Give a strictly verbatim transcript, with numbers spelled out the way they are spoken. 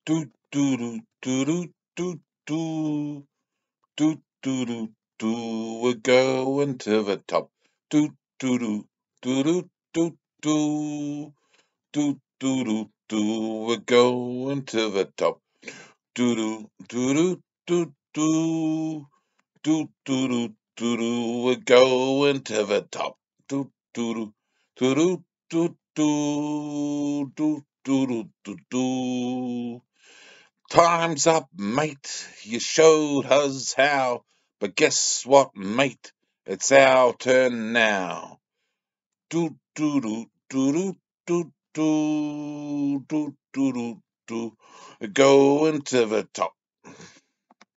Do do do do do do do do do do do. We're going to the top. Do do do do do do do do do do do. We're going to the top. Do do do do do do do do do do do. We're going to the top. Do do do do do do do do do do do. Time's up, mate. You showed us how. But guess what, mate? It's our turn now. Do do do do do do do do do do do. Going to the top.